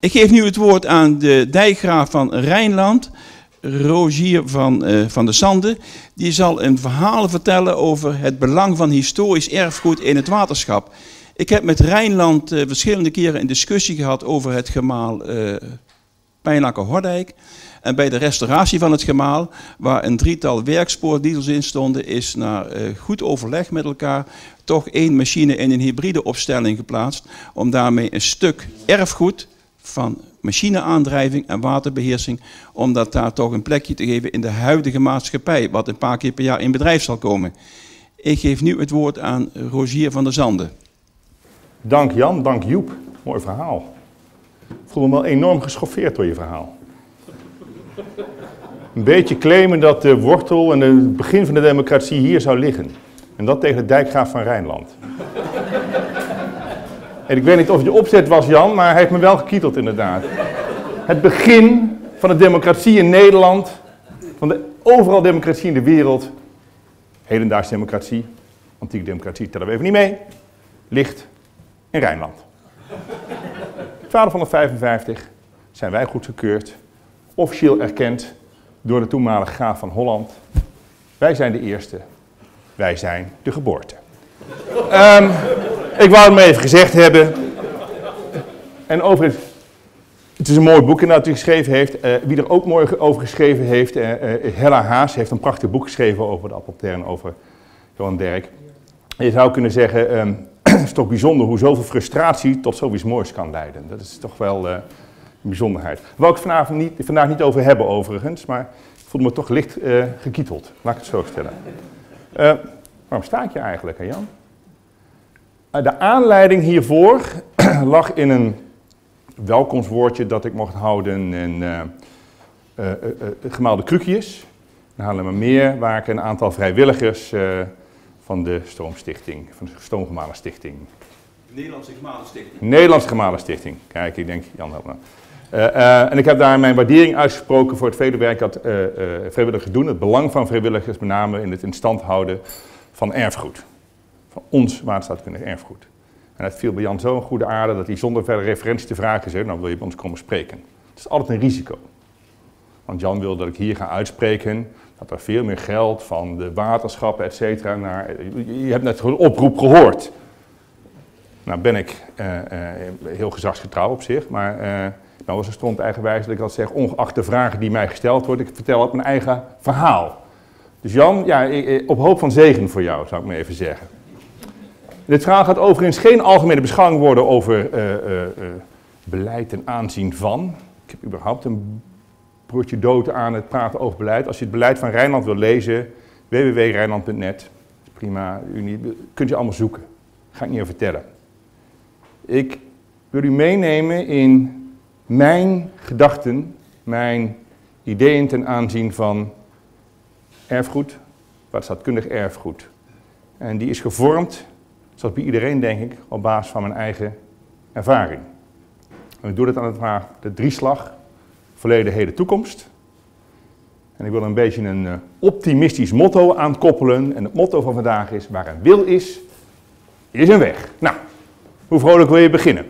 Ik geef nu het woord aan de dijkgraaf van Rijnland, Rogier van de Sande. Die zal een verhaal vertellen over het belang van historisch erfgoed in het waterschap. Ik heb met Rijnland verschillende keren een discussie gehad over het gemaal Pijnacker-Hordijk. En bij de restauratie van het gemaal, waar een drietal werkspoordiesels in stonden, is na goed overleg met elkaar toch één machine in een hybride opstelling geplaatst. Om daarmee een stuk erfgoed van machineaandrijving en waterbeheersing, om dat daar toch een plekje te geven in de huidige maatschappij, wat een paar keer per jaar in bedrijf zal komen. Ik geef nu het woord aan Rogier van der Zande. Dank Jan, dank Joep. Mooi verhaal. Ik voel me wel enorm geschoffeerd door je verhaal. Een beetje claimen dat de wortel en het begin van de democratie hier zou liggen. En dat tegen de dijkgraaf van Rijnland. En ik weet niet of het je opzet was, Jan, maar hij heeft me wel gekieteld inderdaad. Het begin van de democratie in Nederland, van de overal democratie in de wereld, hedendaagse democratie, antieke democratie tellen we even niet mee, ligt in Rijnland. 1255 zijn wij goedgekeurd, officieel erkend door de toenmalige graaf van Holland. Wij zijn de eerste, wij zijn de geboorte. Ik wou het maar even gezegd hebben. En overigens, het is een mooi boek inderdaad die geschreven heeft. Wie er ook mooi over geschreven heeft, Hella Haas heeft een prachtig boek geschreven over de appeltern, over Johan Derk. En je zou kunnen zeggen, het is toch bijzonder hoe zoveel frustratie tot zoiets moois kan leiden. Dat is toch wel een bijzonderheid. Daar wou ik het vandaag niet over hebben overigens, maar ik voelde me toch licht gekieteld. Laat ik het zo stellen. Waarom sta ik je eigenlijk, hè Jan? De aanleiding hiervoor lag in een welkomstwoordje dat ik mocht houden in Gemaalde Krukius, in Haarlemmermeer, waar ik een aantal vrijwilligers van de Stroomstichting, van de Stoomgemalen Stichting. Nederlandse Gemalen Stichting. Nederlandse Gemalen Stichting. Kijk, ik denk, Jan helpt me. En ik heb daar mijn waardering uitgesproken voor het vele werk dat vrijwilligers doen. Het belang van vrijwilligers, met name in het in stand houden van erfgoed. Van ons waterstaatkundig erfgoed. En het viel bij Jan zo een goede aarde dat hij zonder verdere referentie te vragen zei, nou wil je bij ons komen spreken. Het is altijd een risico. Want Jan wil dat ik hier ga uitspreken dat er veel meer geld van de waterschappen, et cetera, naar... Je hebt net een oproep gehoord. Nou ben ik heel gezagsgetrouw op zich, maar nou was het stront eigenwijs dat ik altijd zeg, ongeacht de vragen die mij gesteld worden, ik vertel op mijn eigen verhaal. Dus Jan, ja, op hoop van zegen voor jou, zou ik maar even zeggen. Dit verhaal gaat overigens geen algemene beschouwing worden over beleid en aanzien van. Ik heb überhaupt een broertje dood aan het praten over beleid. Als je het beleid van Rijnland wil lezen, www.rijnland.net, prima, kunt je allemaal zoeken. Ga ik niet over vertellen. Ik wil u meenemen in mijn gedachten, mijn ideeën ten aanzien van erfgoed, waterstaatkundig erfgoed. En die is gevormd, zoals bij iedereen denk ik, op basis van mijn eigen ervaring. En ik doe dat aan het vraag de drieslag, verleden, heden, toekomst. En ik wil een beetje een optimistisch motto aankoppelen. En het motto van vandaag is, waar een wil is een weg. Nou, hoe vrolijk wil je beginnen?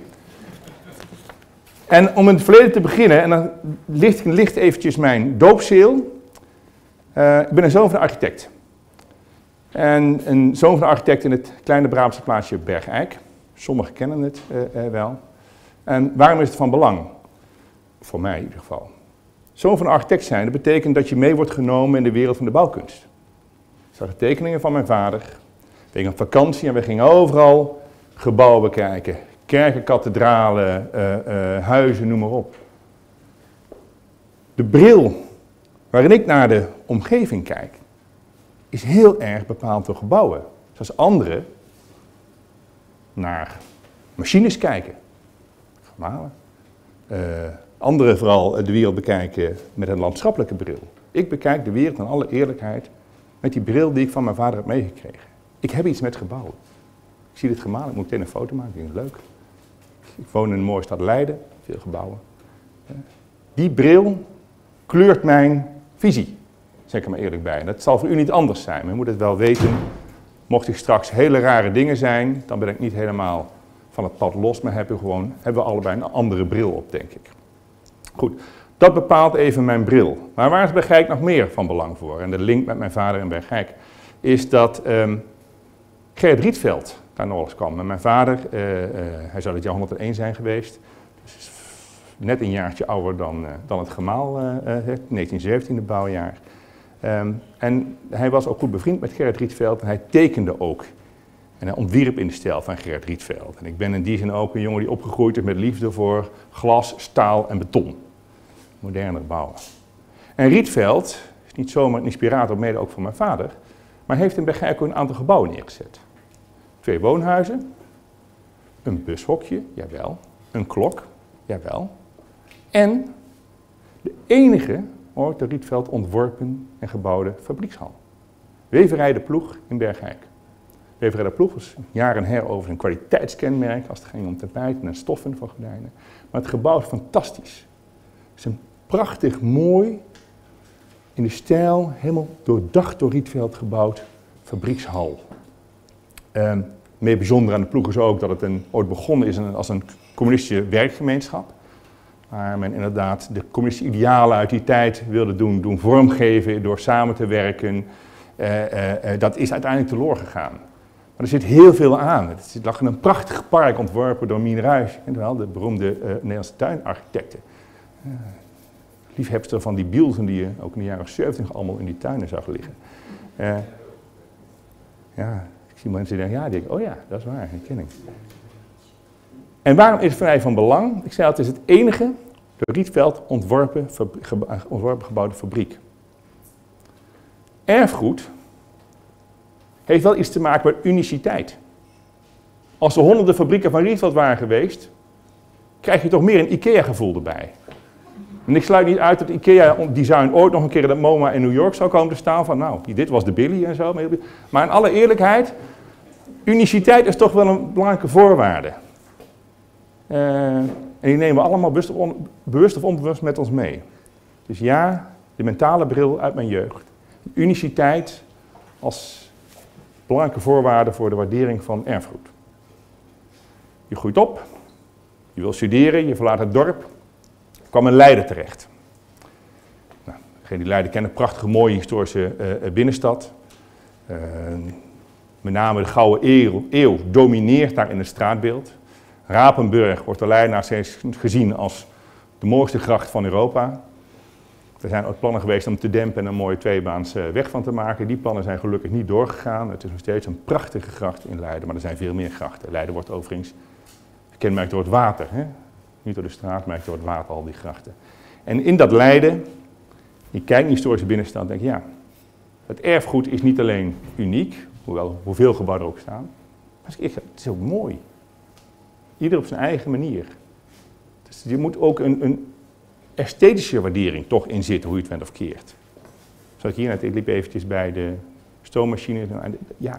En om in het verleden te beginnen, en dan ligt eventjes mijn doopseel. Ik ben een zoon van een architect. En een zoon van een architect in het kleine Brabantse plaatsje Bergijk. Sommigen kennen het wel. En waarom is het van belang? Voor mij in ieder geval. Zoon van een architect zijn, dat betekent dat je mee wordt genomen in de wereld van de bouwkunst. Ik zag de tekeningen van mijn vader. We gingen op vakantie en we gingen overal gebouwen bekijken. Kerken, kathedralen, huizen, noem maar op. De bril waarin ik naar de omgeving kijk, is heel erg bepaald door gebouwen. Zoals anderen naar machines kijken. Gemalen. Anderen vooral de wereld bekijken met een landschappelijke bril. Ik bekijk de wereld in alle eerlijkheid met die bril die ik van mijn vader heb meegekregen. Ik heb iets met gebouwen. Ik zie dit gemalen, ik moet meteen een foto maken, ik vind het leuk. Ik woon in een mooie stad Leiden, veel gebouwen. Die bril kleurt mijn visie, zeg ik er maar eerlijk bij. En dat zal voor u niet anders zijn, maar u moet het wel weten. Mocht ik straks hele rare dingen zijn, dan ben ik niet helemaal van het pad los, maar hebben we allebei een andere bril op, denk ik. Goed, dat bepaalt even mijn bril. Maar waar is Bergijk nog meer van belang voor? En de link met mijn vader in Bergijk is dat Gerrit Rietveld daar nog eens kwam. En mijn vader, hij zou het jaar 101 zijn geweest, dus net een jaartje ouder dan het gemaal, 1917 het bouwjaar. En hij was ook goed bevriend met Gerrit Rietveld en hij tekende ook. En hij ontwierp in de stijl van Gerrit Rietveld. En ik ben in die zin ook een jongen die opgegroeid is met liefde voor glas, staal en beton. Moderne bouwen. En Rietveld is niet zomaar een inspirator, mede ook van mijn vader, maar heeft in Bergijk ook een aantal gebouwen neergezet. 2 woonhuizen, een bushokje, jawel, een klok, jawel. En de enige ooit door Rietveld ontworpen en gebouwde fabriekshal. Weverij de Ploeg in Bergijk. Weverij de Ploeg was jaren heroverigens een kwaliteitskenmerk als het ging om tapijten en stoffen van gordijnen. Maar het gebouw is fantastisch. Het is een prachtig, mooi, in de stijl, helemaal doordacht door Rietveld gebouwd fabriekshal. Meer bijzonder aan de Ploeg is ook dat het ooit begonnen is als een communistische werkgemeenschap. Waar men inderdaad de communistische idealen uit die tijd wilde doen vormgeven door samen te werken. Dat is uiteindelijk teloor gegaan. Maar er zit heel veel aan. Het lag in een prachtig park ontworpen door Mien Ruijs, de beroemde Nederlandse tuinarchitecte. Liefhebster van die bielsen die je ook in de jaren 70 allemaal in die tuinen zag liggen. Ja, ik zie mensen die denken, oh ja, dat is waar, dat ken ik. En waarom is het voor mij van belang? Ik zei het is het enige door Rietveld ontworpen gebouwde fabriek. Erfgoed heeft wel iets te maken met uniciteit. Als er honderden fabrieken van Rietveld waren geweest, krijg je toch meer een IKEA-gevoel erbij. En ik sluit niet uit dat IKEA-design ooit nog een keer in het MoMA in New York zou komen te staan van, nou, dit was de Billy en zo. Maar in alle eerlijkheid, uniciteit is toch wel een belangrijke voorwaarde. En die nemen we allemaal bewust of onbewust met ons mee. Dus ja, de mentale bril uit mijn jeugd. Uniciteit als belangrijke voorwaarde voor de waardering van erfgoed. Je groeit op, je wil studeren, je verlaat het dorp, kwam in Leiden terecht. Nou, degenen die Leiden kennen, prachtige mooie historische binnenstad. Met name de Gouden Eeuw domineert daar in het straatbeeld. Rapenburg wordt door Leidenaars steeds gezien als de mooiste gracht van Europa. Er zijn ook plannen geweest om te dempen en een mooie tweebaans weg van te maken. Die plannen zijn gelukkig niet doorgegaan. Het is nog steeds een prachtige gracht in Leiden, maar er zijn veel meer grachten. Leiden wordt overigens gekenmerkt door het water. Hè? Niet door de straat, maar door het water, al die grachten. En in dat Leiden, je kijkt naar de historische binnenstad en denk je, ja, het erfgoed is niet alleen uniek, hoewel hoeveel gebouwen er ook staan, maar het is ook mooi. Ieder op zijn eigen manier. Dus je moet ook een esthetische waardering toch in zitten, hoe je het went of keert. Zoals ik hier net, ik liep eventjes bij de stoommachine. Ja,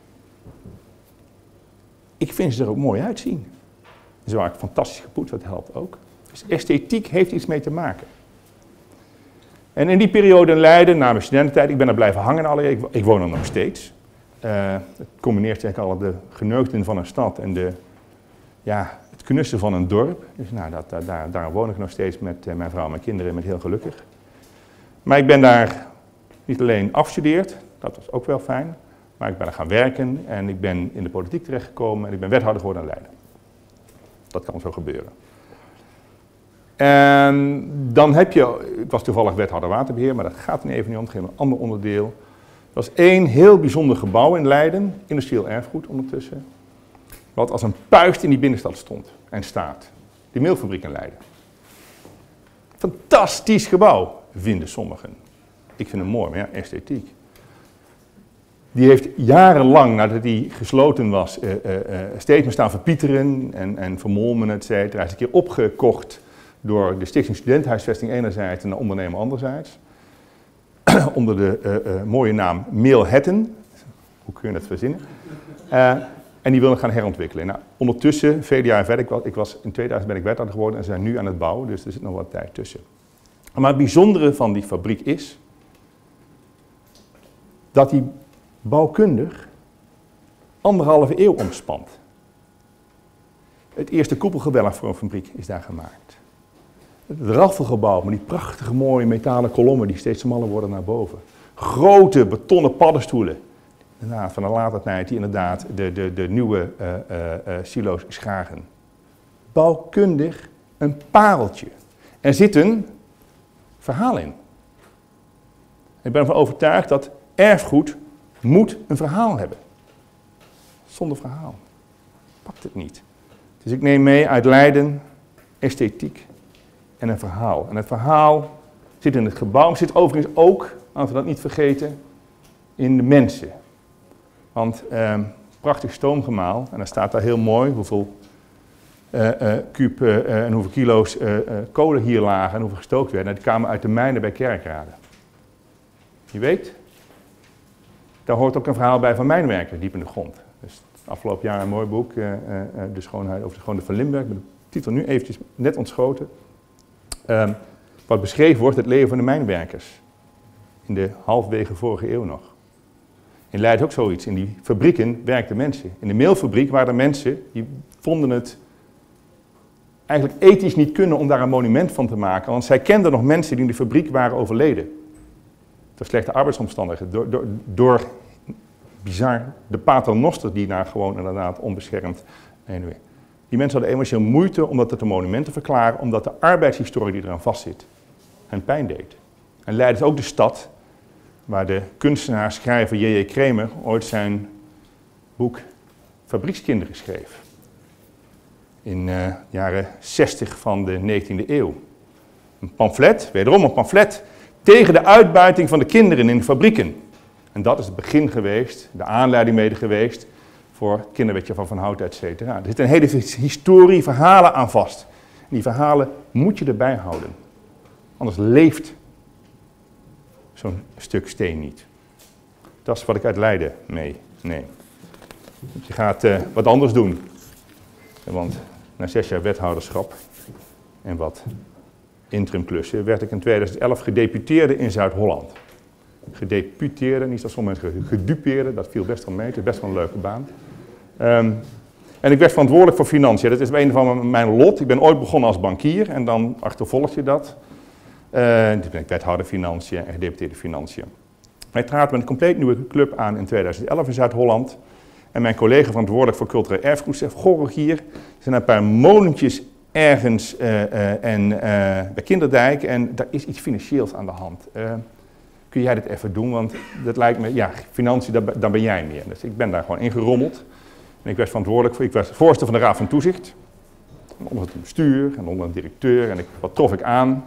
ik vind ze er ook mooi uitzien. Ze waren fantastisch gepoetst, dat helpt ook. Dus esthetiek heeft iets mee te maken. En in die periode in Leiden, na mijn studententijd, ik ben er blijven hangen alle jaren, ik woon er nog steeds. Het combineert eigenlijk al de geneugten van een stad en het knussen van een dorp. Dus nou, daar woon ik nog steeds met mijn vrouw en mijn kinderen, met heel gelukkig. Maar ik ben daar niet alleen afgestudeerd, dat was ook wel fijn, maar ik ben er gaan werken en ik ben in de politiek terechtgekomen en ik ben wethouder geworden in Leiden. Dat kan zo gebeuren. En dan heb je, ik was toevallig wethouder waterbeheer, maar dat gaat nu even niet om, het gaat om een ander onderdeel. Er was één heel bijzonder gebouw in Leiden, industrieel erfgoed ondertussen, wat als een puist in die binnenstad stond en staat. De meelfabriek in Leiden. Fantastisch gebouw, vinden sommigen. Ik vind hem mooi, maar ja, esthetiek. Die heeft jarenlang, nadat die gesloten was, steeds maar staan verpieteren en vermolmen, et cetera. Hij is een keer opgekocht door de Stichting Studentenhuisvesting enerzijds en de ondernemer anderzijds. Onder de mooie naam Meelhetten. Hoe kun je dat verzinnen? En die willen gaan herontwikkelen. Nou, ondertussen, vele jaren verder, in 2000 ben ik wethouder geworden en ze zijn nu aan het bouwen, dus er zit nog wat tijd tussen. Maar het bijzondere van die fabriek is dat die bouwkundig 1,5 eeuw omspant. Het eerste koepelgewelf voor een fabriek is daar gemaakt. Het raffelgebouw met die prachtige mooie metalen kolommen die steeds smaller worden naar boven. Grote betonnen paddenstoelen. Inderdaad, van de late tijd die inderdaad de nieuwe silo's schagen. Bouwkundig een pareltje. Er zit een verhaal in. Ik ben ervan overtuigd dat erfgoed moet een verhaal hebben. Zonder verhaal pakt het niet. Dus ik neem mee uit Leiden, esthetiek en een verhaal. En het verhaal zit in het gebouw, maar zit overigens ook, laten we dat niet vergeten, in de mensen. Want prachtig stoomgemaal, en dan staat daar heel mooi hoeveel kuub en hoeveel kilo's kolen hier lagen en hoeveel gestookt werden. Die kwamen uit de mijnen bij Kerkrade. Je weet, daar hoort ook een verhaal bij van mijnwerkers diep in de grond. Dus afgelopen jaar een mooi boek, De Schoonheid over de Schoonheid van Limburg, met de titel nu eventjes net ontschoten. Wat beschreven wordt, het leven van de mijnwerkers. In de halfwege vorige eeuw nog. In Leiden ook zoiets. In die fabrieken werkten mensen. In de meelfabriek waren er mensen die vonden het eigenlijk ethisch niet kunnen om daar een monument van te maken. Want zij kenden nog mensen die in de fabriek waren overleden. Door slechte arbeidsomstandigheden. Door bizar de paternoster die daar gewoon inderdaad onbeschermd. Anyway. Die mensen hadden emotioneel moeite om dat tot een monument te verklaren, omdat de arbeidshistorie die eraan vastzit hen pijn deed. En Leiden is ook de stad waar de kunstenaar, schrijver J.J. Kremer ooit zijn boek Fabriekskinderen schreef. In de jaren 60 van de 19e eeuw. Een pamflet, wederom een pamflet, tegen de uitbuiting van de kinderen in de fabrieken. En dat is het begin geweest, de aanleiding mede geweest voor het kinderwetje van Van Hout, et cetera. Er zit een hele historie, verhalen aan vast. En die verhalen moet je erbij houden. Anders leeft zo'n stuk steen niet. Dat is wat ik uit Leiden meeneem. Je gaat wat anders doen. Want na 6 jaar wethouderschap en wat interimklussen werd ik in 2011 gedeputeerde in Zuid-Holland. Gedeputeerde, niet zoals sommige mensen gedupeerde, dat viel best wel mee, het is best wel een leuke baan. En ik werd verantwoordelijk voor financiën. Dat is een van mijn lot. Ik ben ooit begonnen als bankier en dan achtervolg je dat. Toen ben ik wethouder financiën en gedeputeerde financiën. Wij traden met een compleet nieuwe club aan in 2011 in Zuid-Holland. En mijn collega verantwoordelijk voor cultureel erfgoed zegt, goh Rogier, er zijn een paar molentjes ergens bij Kinderdijk en daar is iets financieels aan de hand. Kun jij dit even doen, want dat lijkt me, ja, financiën, dan ben jij meer. Dus ik ben daar gewoon ingerommeld. En ik werd verantwoordelijk voor, ik was voorzitter van de Raad van Toezicht. Onder het bestuur en onder een directeur. En wat trof ik aan?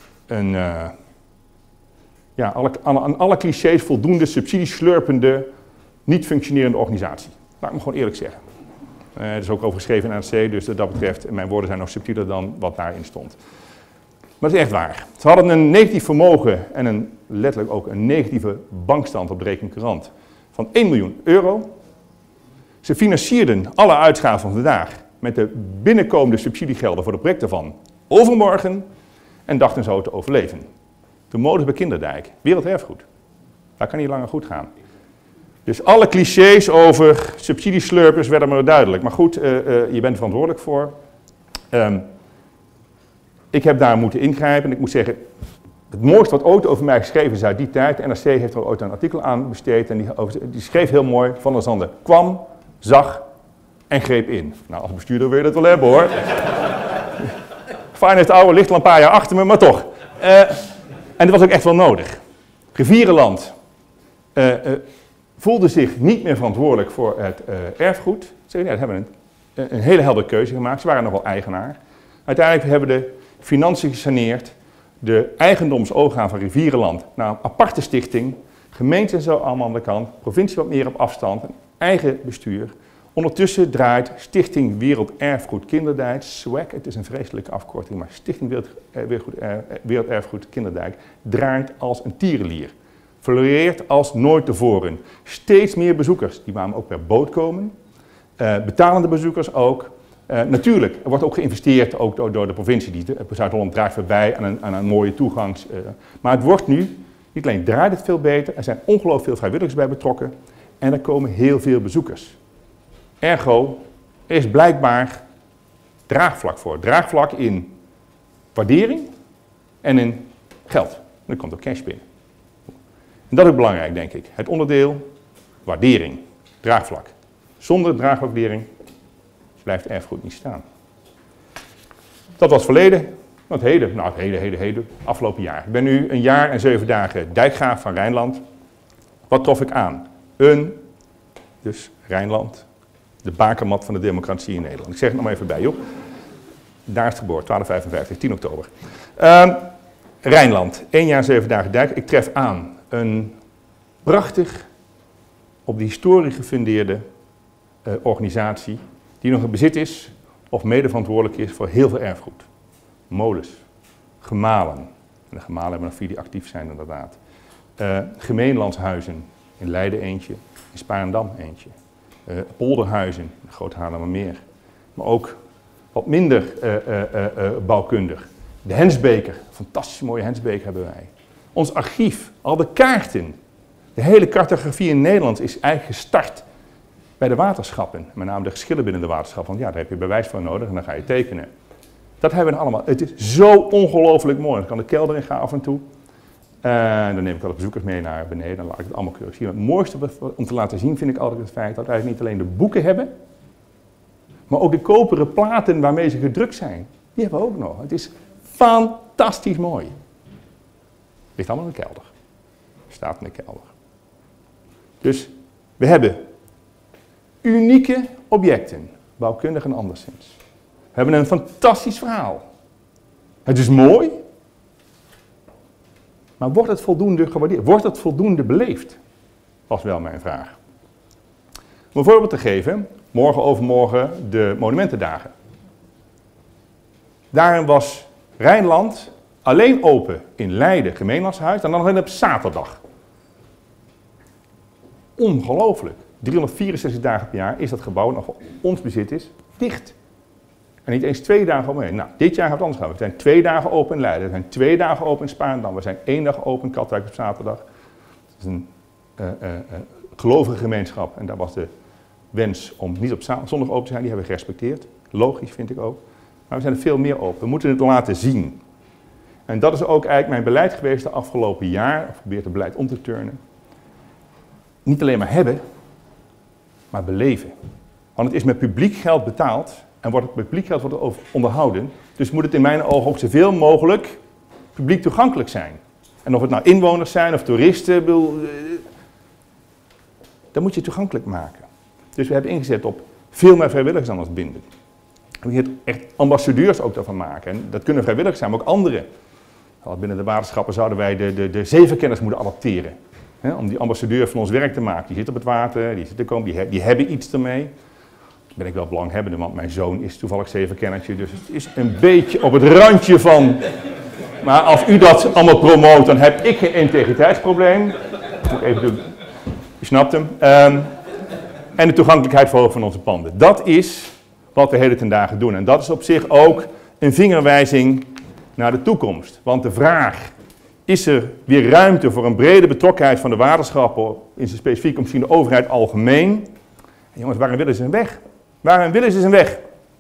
Aan alle clichés voldoende subsidieslurpende, niet functionerende organisatie. Laat ik me gewoon eerlijk zeggen. Het is ook over geschreven in NRC, dus wat dat betreft, mijn woorden zijn nog subtieler dan wat daarin stond. Maar het is echt waar. Ze hadden een negatief vermogen en letterlijk ook een negatieve bankstand op de rekening courant van 1 miljoen euro. Ze financierden alle uitgaven van vandaag met de binnenkomende subsidiegelden voor de projecten van overmorgen en dachten zo te overleven. De modus bij Kinderdijk, werelderfgoed. Dat kan niet langer goed gaan. Dus alle clichés over subsidieslurpers werden maar duidelijk. Maar goed, je bent er verantwoordelijk voor. Ik heb daar moeten ingrijpen en ik moet zeggen, het mooiste wat ooit over mij geschreven is uit die tijd. De NRC heeft er ooit een artikel aan besteed en die schreef heel mooi, Van der Zanden kwam, zag en greep in. Nou, als bestuurder wil je dat wel hebben hoor. Fijn, het oude ligt al een paar jaar achter me, maar toch. En dat was ook echt wel nodig. Rivierenland voelde zich niet meer verantwoordelijk voor het erfgoed. Ze hebben een hele heldere keuze gemaakt, ze waren nog wel eigenaar. Uiteindelijk hebben de financiën gesaneerd, de eigendomsovergaan van Rivierenland naar een aparte stichting, gemeente en zo allemaal aan de kant, provincie wat meer op afstand, een eigen bestuur. Ondertussen draait Stichting Werelderfgoed Kinderdijk, SWAC, het is een vreselijke afkorting, maar Stichting Werelderfgoed Kinderdijk draait als een tierenlier. Floreert als nooit tevoren. Steeds meer bezoekers, die kwamen ook per boot komen, betalende bezoekers ook. Natuurlijk, er wordt ook geïnvesteerd ook door de provincie, Zuid-Holland draagt voorbij aan een mooie toegangs. Maar het wordt nu, niet alleen draait het veel beter, er zijn ongelooflijk veel vrijwilligers bij betrokken en er komen heel veel bezoekers. Ergo is blijkbaar draagvlak voor. Draagvlak in waardering en in geld. En dan komt ook cash binnen. En dat is ook belangrijk, denk ik. Het onderdeel waardering, draagvlak. Zonder draagwaardering blijft erfgoed niet staan. Dat was het verleden. Het heden, nou het heden, afgelopen jaar. Ik ben nu 1 jaar en 7 dagen dijkgraaf van Rijnland. Wat trof ik aan? Dus Rijnland, de bakermat van de democratie in Nederland. Ik zeg het nog maar even bij, joh. Daar is het geboren, 1255, 10 oktober. Rijnland, 1 jaar en 7 dagen dijk. Ik tref aan een prachtig, op de historie gefundeerde organisatie, die nog in bezit is, of medeverantwoordelijk is voor heel veel erfgoed. Molens, gemalen, en de gemalen hebben er 4 die actief zijn inderdaad. Gemeenlandshuizen, in Leiden eentje, in Spaarndam eentje. Polderhuizen, in Groot-Haarlemmermeer. Maar ook wat minder bouwkundig. De Hensbeker, fantastisch mooie Hensbeker hebben wij. Ons archief, al de kaarten. De hele cartografie in Nederland is eigenlijk gestart bij de waterschappen. Met name de geschillen binnen de waterschappen. Want ja, daar heb je bewijs voor nodig en dan ga je tekenen. Dat hebben we allemaal. Het is zo ongelooflijk mooi. Dan kan de kelder in gaan af en toe. Dan neem ik wel de bezoekers mee naar beneden. Dan laat ik het allemaal keurig zien. Het mooiste om te laten zien vind ik altijd het feit dat wij niet alleen de boeken hebben. Maar ook de koperen platen waarmee ze gedrukt zijn. Die hebben we ook nog. Het is fantastisch mooi. Ligt allemaal in de kelder. Staat in de kelder. Dus we hebben unieke objecten. Bouwkundig en anderszins. We hebben een fantastisch verhaal. Het is mooi. Maar wordt het voldoende gewaardeerd? Wordt het voldoende beleefd? Was wel mijn vraag. Om een voorbeeld te geven. Morgen overmorgen de Monumentendagen. Daarin was Rijnland alleen open in Leiden, gemeenlandshuis, en dan alleen op zaterdag. Ongelooflijk. 364 dagen per jaar is dat gebouw, nog ons bezit is, dicht. En niet eens 2 dagen omheen. Nou, dit jaar gaat het anders gaan. We zijn 2 dagen open in Leiden, we zijn 2 dagen open in Spaarndam, we zijn 1 dag open in Katwijk op zaterdag. Het is een gelovige gemeenschap en daar was de wens om niet op zondag open te zijn, die hebben we gerespecteerd. Logisch vind ik ook. Maar we zijn er veel meer open. We moeten het laten zien. En dat is ook eigenlijk mijn beleid geweest de afgelopen jaar. Ik probeer het beleid om te turnen. Niet alleen maar hebben, maar beleven. Want het is met publiek geld betaald. En wordt het met publiek geld wordt onderhouden. Dus moet het in mijn ogen ook zoveel mogelijk publiek toegankelijk zijn. En of het nou inwoners zijn of toeristen, dan moet je het toegankelijk maken. Dus we hebben ingezet op veel meer vrijwilligers aan ons binden. We moeten echt ambassadeurs ook daarvan maken. En dat kunnen vrijwilligers zijn, maar ook anderen. Binnen de waterschappen zouden wij de zeeverkenners moeten adapteren. Hè, om die ambassadeur van ons werk te maken. Die zit op het water, die zit te komen, die hebben iets ermee. Daar ben ik wel belanghebbende, want mijn zoon is toevallig zeeverkennertje. Dus het is een beetje op het randje van... Maar als u dat allemaal promoot, dan heb ik geen integriteitsprobleem. Moet even doen. U snapt hem. En de toegankelijkheid verhogen van onze panden. Dat is wat we heden ten dagen doen. En dat is op zich ook een vingerwijzing naar de toekomst. Want de vraag, is er weer ruimte voor een brede betrokkenheid van de waterschappen, in zijn specifiek misschien de overheid algemeen? En jongens, waarom willen ze een weg? Waarom willen ze een weg?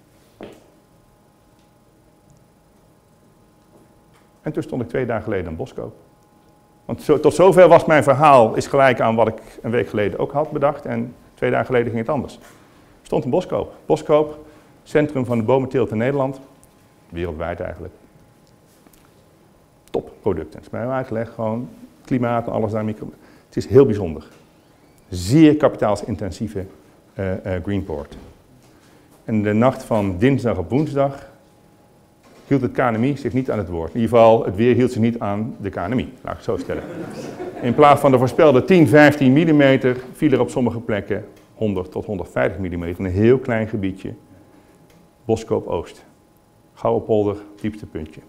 En toen stond ik 2 dagen geleden in Boskoop. Want tot zover was mijn verhaal, is gelijk aan wat ik een week geleden ook had bedacht. En 2 dagen geleden ging het anders. Ik stond in Boskoop. Boskoop, centrum van de bomenteelt in Nederland. Wereldwijd eigenlijk. Topproducten. Het is mij uitgelegd, gewoon klimaat en alles daar. Het is heel bijzonder. Zeer kapitaalsintensieve Greenport. En de nacht van dinsdag op woensdag hield het KNMI zich niet aan het woord. In ieder geval, het weer hield zich niet aan de KNMI, laat ik het zo stellen. In plaats van de voorspelde 10, 15 mm viel er op sommige plekken 100 tot 150 mm in een heel klein gebiedje. Boskoop Oost. Gouwenpolder, diepste puntje.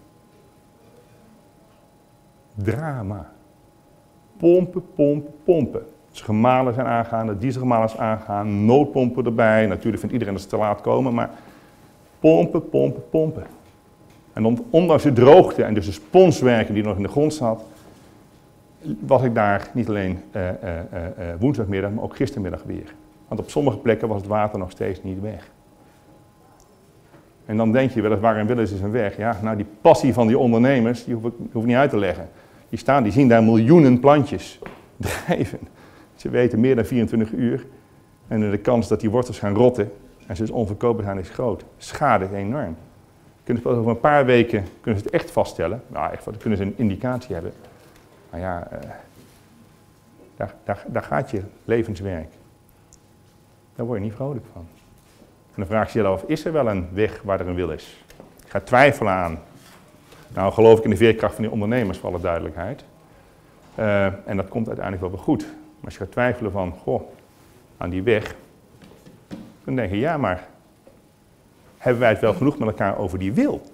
Drama. Pompen, pompen, pompen. Dus gemalen zijn aangegaan, de dieselgemalen is aangegaan, noodpompen erbij. Natuurlijk vindt iedereen dat ze te laat komen, maar pompen, pompen, pompen. En ondanks de droogte en dus de sponswerken die nog in de grond zat, was ik daar niet alleen woensdagmiddag, maar ook gistermiddag weer. Want op sommige plekken was het water nog steeds niet weg. En dan denk je weliswaar in Willis is een weg. Ja, nou die passie van die ondernemers, die hoef ik niet uit te leggen. Die zien daar miljoenen plantjes drijven. Ze weten meer dan 24 uur. En de kans dat die wortels gaan rotten en ze dus onverkoopbaar zijn is groot. Schade is enorm. Kunnen ze pas over een paar weken kunnen ze het echt vaststellen. Nou, echt, dan kunnen ze een indicatie hebben. Maar ja, daar gaat je levenswerk. Daar word je niet vrolijk van. En dan vraag je jezelf af, is er wel een weg waar er een wil is? Ik ga twijfelen aan. Nou, geloof ik in de veerkracht van die ondernemers, voor alle duidelijkheid. En dat komt uiteindelijk wel weer goed. Maar als je gaat twijfelen van, goh, aan die weg. Dan denk je, ja, maar hebben wij het wel genoeg met elkaar over die wil?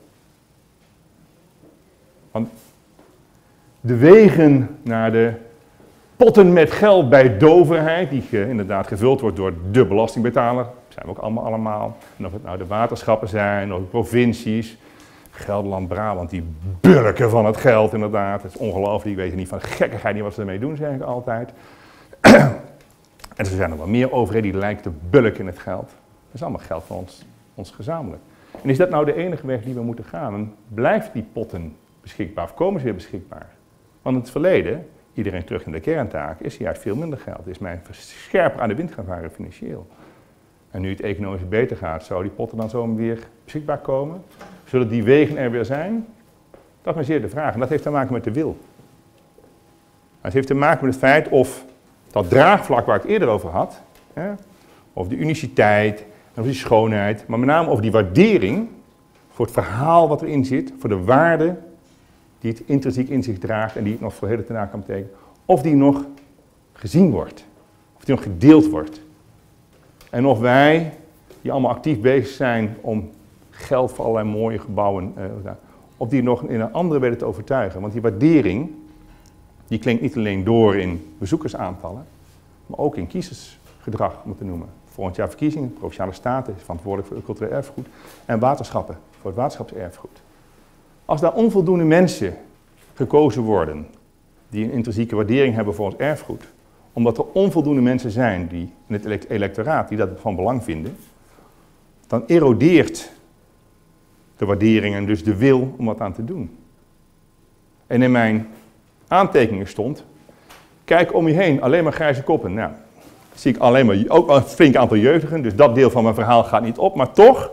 Want de wegen naar de potten met geld bij de overheid, die inderdaad gevuld wordt door de belastingbetaler, zijn we ook allemaal. En of het nou de waterschappen zijn, of de provincies, Gelderland, Brabant, die bulken van het geld inderdaad. Het is ongelooflijk, die weten niet van gekkigheid niet wat ze ermee doen, zeg ik altijd. En er zijn nog wel meer overheden die lijken te bulken in het geld. Dat is allemaal geld van ons gezamenlijk. En is dat nou de enige weg die we moeten gaan? En blijft die potten beschikbaar of komen ze weer beschikbaar? Want in het verleden, iedereen terug in de kerntaak, is er juist veel minder geld. Is men scherper aan de wind gaan varen financieel. En nu het economisch beter gaat, zou die potten dan zomaar weer beschikbaar komen? Zullen die wegen er weer zijn? Dat is maar zeer de vraag. En dat heeft te maken met de wil. Het heeft te maken met het feit of dat draagvlak waar ik het eerder over had, of de uniciteit, of die schoonheid, maar met name over die waardering voor het verhaal wat erin zit, voor de waarde die het intrinsiek in zich draagt en die het nog voor de hele tijd kan betekenen, of die nog gezien wordt, of die nog gedeeld wordt. En of wij, die allemaal actief bezig zijn om geld voor allerlei mooie gebouwen, of die nog in een andere weten te overtuigen. Want die waardering, die klinkt niet alleen door in bezoekersaantallen, maar ook in kiezersgedrag, om het te noemen. Volgend jaar verkiezingen, Provinciale Staten is verantwoordelijk voor het cultureel erfgoed en waterschappen voor het waterschapserfgoed. Als daar onvoldoende mensen gekozen worden die een intrinsieke waardering hebben voor ons erfgoed, omdat er onvoldoende mensen zijn die in het electoraat die dat van belang vinden, dan erodeert de waardering en dus de wil om wat aan te doen. En in mijn aantekeningen stond, kijk om je heen, alleen maar grijze koppen. Nou, zie ik alleen maar ook een flink aantal jeugdigen, dus dat deel van mijn verhaal gaat niet op, maar toch,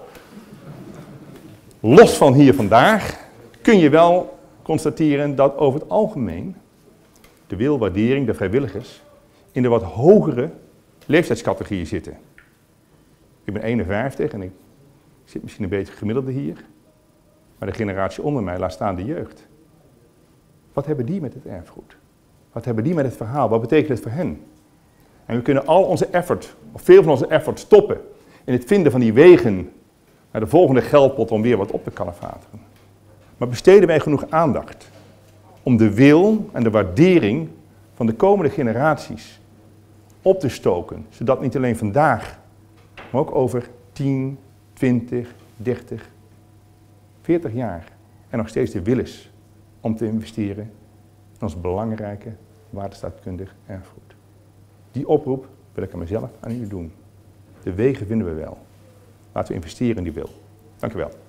los van hier vandaag, kun je wel constateren dat over het algemeen de wilwaardering, de vrijwilligers, in de wat hogere leeftijdscategorieën zitten. Ik ben 51 en ik zit misschien een beetje gemiddelde hier, maar de generatie onder mij, laat staan de jeugd. Wat hebben die met het erfgoed? Wat hebben die met het verhaal? Wat betekent het voor hen? En we kunnen al onze effort, of veel van onze effort, stoppen in het vinden van die wegen naar de volgende geldpot om weer wat op te kalefateren. Maar besteden wij genoeg aandacht om de wil en de waardering van de komende generaties op te stoken, zodat niet alleen vandaag, maar ook over 10, 20, 30, 40 jaar er nog steeds de wil is om te investeren in ons belangrijke waterstaatkundig erfgoed. Die oproep wil ik aan mezelf, aan u doen. De wegen vinden we wel. Laten we investeren in die wil. Dank u wel.